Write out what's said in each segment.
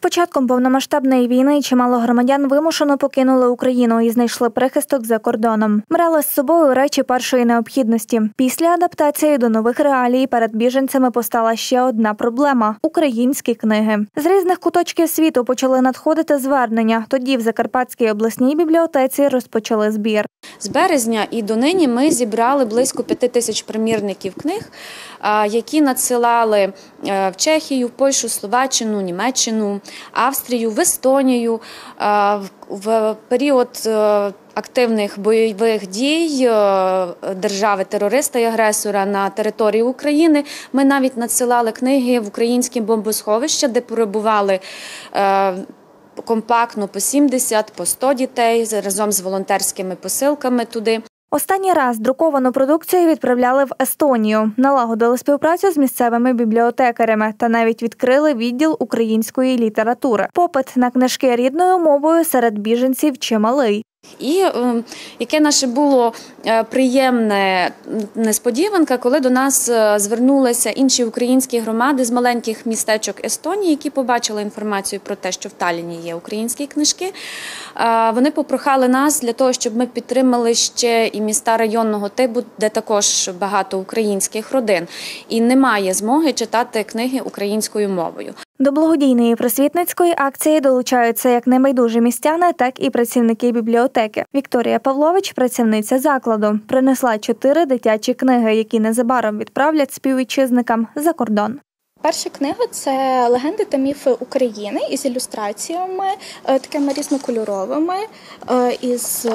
початком повномасштабної війни чимало громадян вимушено покинули Україну і знайшли прихисток за кордоном. Брали з собою речі першої необхідності. Після адаптації до нових реалій перед біженцями постала ще одна проблема – українські книги. З різних куточків світу почали надходити звернення. Тоді в Закарпатській обласній бібліотеці розпочали збір. З березня і донині ми зібрали близько 5 тисяч примірників книг, які надсилали в Чехію, Польщу, Словаччину, Німеччину, Австрію, в Естонію. В період активних бойових дій держави-терориста і агресора на території України ми навіть надсилали книги в українські бомбосховища, де перебували компактно по 70, по 100 дітей разом з волонтерськими посилками туди. Останній раз друковану продукцію відправляли в Естонію, налагодили співпрацю з місцевими бібліотекарями та навіть відкрили відділ української літератури. Попит на книжки рідною мовою серед біженців чималий. І яке наше було приємне несподіванка, коли до нас звернулися інші українські громади з маленьких містечок Естонії, які побачили інформацію про те, що в Талліні є українські книжки. Вони попрохали нас для того, щоб ми підтримали ще і міста районного типу, де також багато українських родин. І немає змоги читати книги українською мовою. До благодійної просвітницької акції долучаються як небайдужі містяни, так і працівники бібліотеки. Вікторія Павлович, працівниця закладу, принесла 4 дитячі книги, які незабаром відправлять співвітчизникам за кордон. Перша книга – це «Легенди та міфи України» із ілюстраціями, такими різнокольоровими, із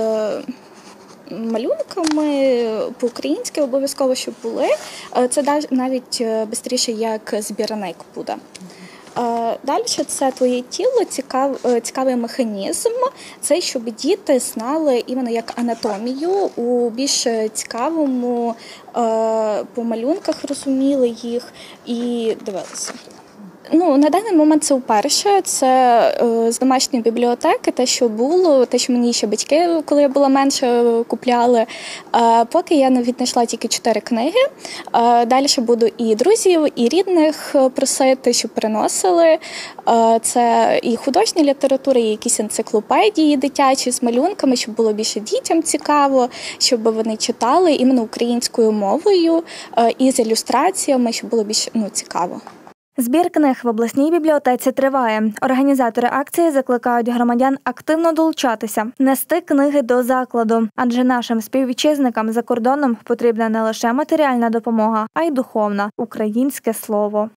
малюнками по-українськи обов'язково, щоб були. Це навіть швидше як збірник буде. Далі це «Твоє тіло», цікавий механізм. Це, щоб діти знали іменно як анатомію, у більш цікавому, по малюнках розуміли їх і дивилися. На даний момент це вперше, це з домашньої бібліотеки, те, що було, те, що мені ще батьки, коли я була менша, купляли. Поки я віднайшла тільки 4 книги. Далі буду і друзів, і рідних просити, щоб приносили. Це і художня література, і якісь енциклопедії дитячі з малюнками, щоб було більше дітям цікаво, щоб вони читали іменно українською мовою і з ілюстраціями, щоб було більш цікаво. Збір книг в обласній бібліотеці триває. Організатори акції закликають громадян активно долучатися, нести книги до закладу, адже нашим співвітчизникам за кордоном потрібна не лише матеріальна допомога, а й духовна – українське слово.